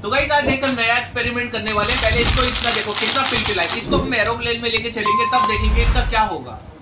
तो गाइस आज एक नया एक्सपेरिमेंट करने वाले हैं। पहले इसको इतना देखो कितना फिल है, इसको हम एरोप्लेन में लेके चलेंगे तब देखेंगे इसका क्या होगा।